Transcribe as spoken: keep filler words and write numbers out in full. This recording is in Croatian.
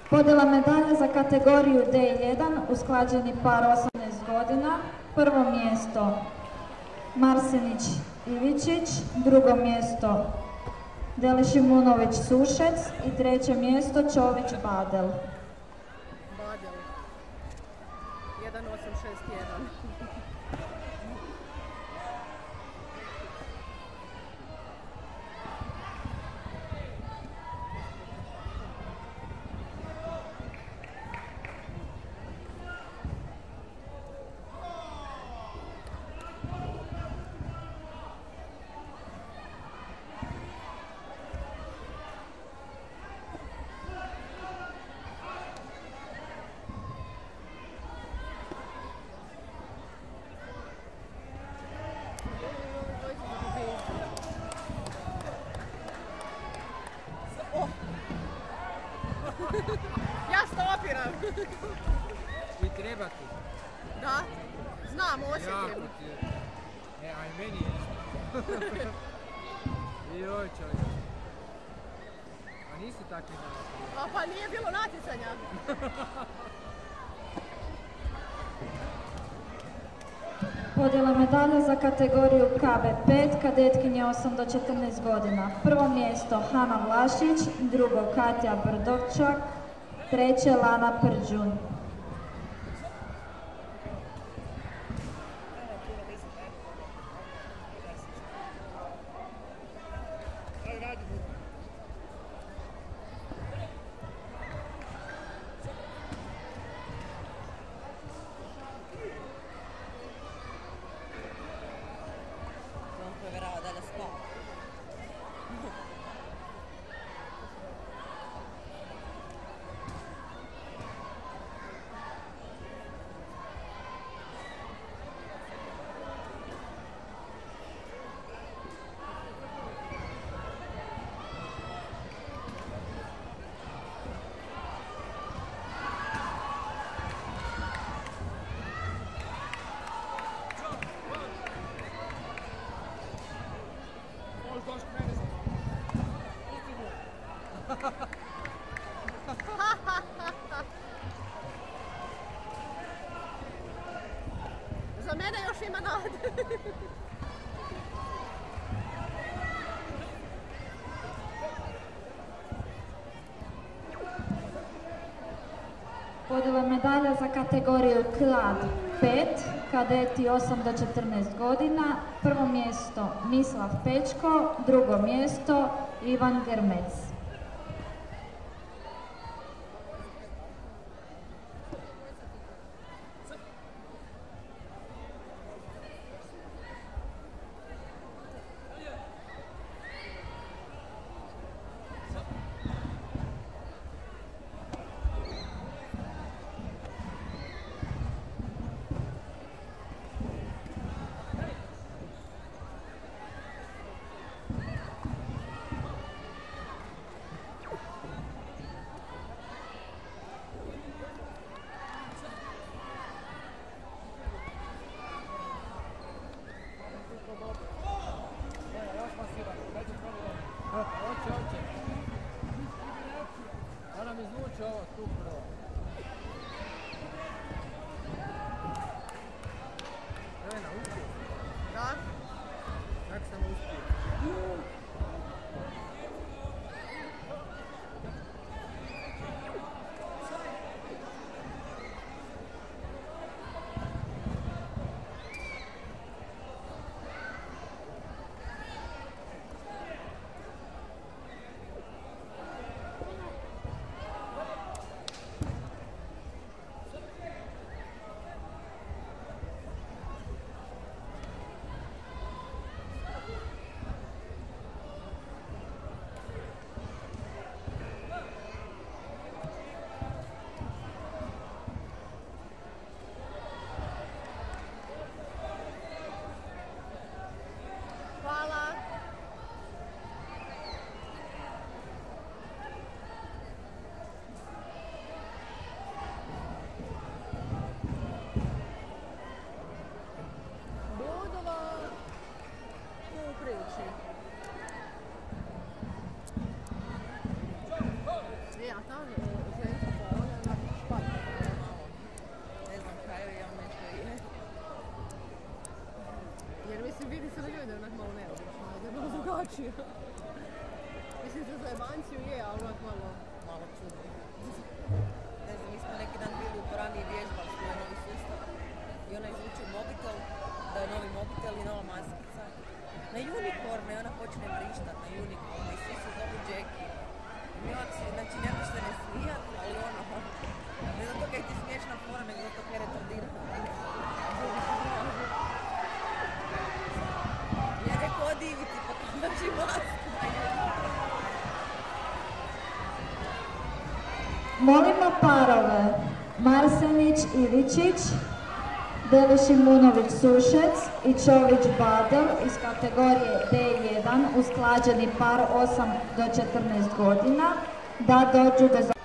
Podjela medalja za kategoriju D jedan, usklađeni par osamnaest godina. Prvo mjesto Marsenić Ivičić, drugo mjesto Delišimunović Sušec i treće mjesto Čović Badel. Badel. jedan osam šest jedan. Ja stopiram. I treba ti. Da? Znam, osjetim. Jako ti je. E, a i meni je isto. Joj čovječ. A nisu takvi natjecanja. A pa nije bilo natjecanja. Podjela medalja za kategoriju K B pet, kadetkinje osam do četrnaest godina. Prvo mjesto Hana Vlašić, drugo Katja Brdovčak, treće Lana Prđun. Za mene još ima nade. Podjela medalja za kategoriju Klad pet, kadeti osam do četrnaest godina. Prvo mjesto Mislav Pečko, drugo mjesto Ivan Grmec. Oće, oće. Ona mi zvuči ovo tu prvo. Evo je naučio. Da? Kako sam uspio? Hvala. Budova u priči. E, a tamo Željko skočio. Mislim za zajebanciju je, ali onak malo... Malo čudno. Ne znam, mi smo neki dan bili u dvorani i vježbali svoj novi sustav. I ona izvuče mobitel, da je novi mobitel i nova maskica. Na unicorne, ona počne vrištat na unicorne i svi se zovu Jackie. I mi ovak se, znači ne možeš se ne smijat, ali ono, ne zato kaj ti smiješna fora, nego zato kaj je retardirana. Ja rekao, odivi ti, pa kaži masku. Molimo parove Marsenić-Ivičić, Delišimunović-Sušec i Čović-Badel iz kategorije D jedan, usklađeni par osam do četrnaest godina, da dođu do